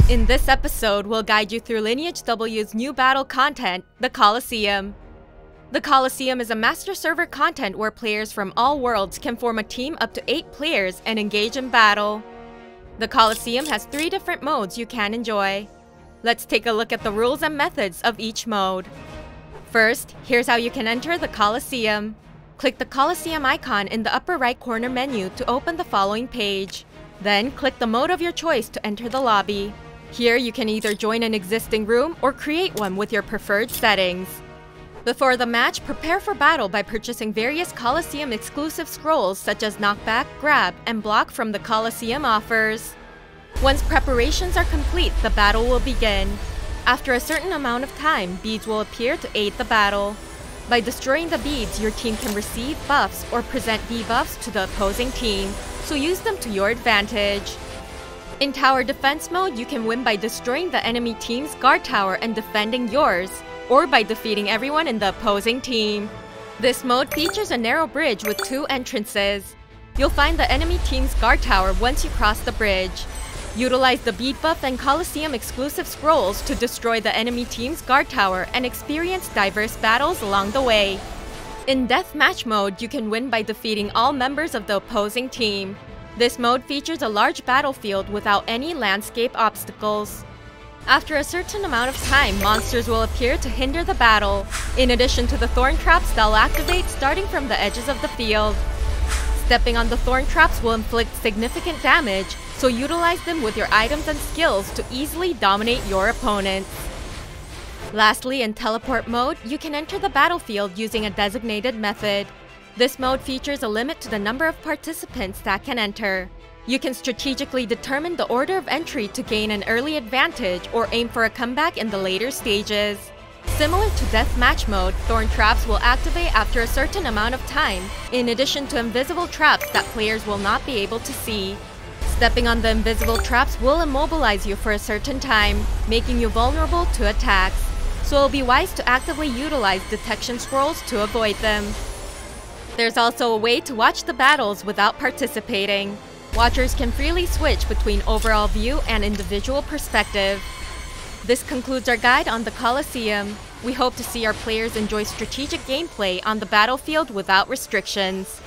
In this episode, we'll guide you through Lineage W's new battle content, the Colosseum. The Colosseum is a master server content where players from all worlds can form a team up to 8 players and engage in battle. The Colosseum has 3 different modes you can enjoy. Let's take a look at the rules and methods of each mode. First, here's how you can enter the Colosseum. Click the Colosseum icon in the upper right corner menu to open the following page. Then, click the mode of your choice to enter the lobby. Here, you can either join an existing room or create one with your preferred settings. Before the match, prepare for battle by purchasing various Colosseum exclusive scrolls such as Knockback, Grab, and Block from the Colosseum offers. Once preparations are complete, the battle will begin. After a certain amount of time, beads will appear to aid the battle. By destroying the beads, your team can receive buffs or present debuffs to the opposing team, so use them to your advantage. In Tower Defense mode, you can win by destroying the enemy team's guard tower and defending yours, or by defeating everyone in the opposing team. This mode features a narrow bridge with 2 entrances. You'll find the enemy team's guard tower once you cross the bridge. Utilize the bead buff and Colosseum exclusive scrolls to destroy the enemy team's guard tower and experience diverse battles along the way. In Deathmatch mode, you can win by defeating all members of the opposing team. This mode features a large battlefield without any landscape obstacles. After a certain amount of time, monsters will appear to hinder the battle, in addition to the thorn traps they'll activate starting from the edges of the field. Stepping on the thorn traps will inflict significant damage, so utilize them with your items and skills to easily dominate your opponents. Lastly, in Teleport mode, you can enter the battlefield using a designated method. This mode features a limit to the number of participants that can enter. You can strategically determine the order of entry to gain an early advantage or aim for a comeback in the later stages. Similar to Deathmatch mode, thorn traps will activate after a certain amount of time, in addition to invisible traps that players will not be able to see. Stepping on the invisible traps will immobilize you for a certain time, making you vulnerable to attacks, so it'll be wise to actively utilize detection scrolls to avoid them. There's also a way to watch the battles without participating. Watchers can freely switch between overall view and individual perspective. This concludes our guide on the Colosseum. We hope to see our players enjoy strategic gameplay on the battlefield without restrictions.